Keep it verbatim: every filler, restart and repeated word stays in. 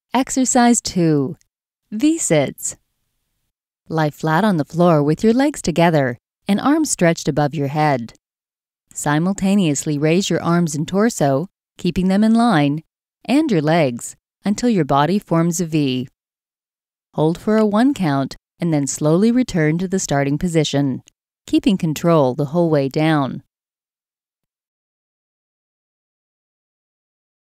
Exercise two. V-sits. Lie flat on the floor with your legs together and arms stretched above your head. Simultaneously raise your arms and torso, keeping them in line, and your legs until your body forms a V. Hold for a one count and then slowly return to the starting position, keeping control the whole way down.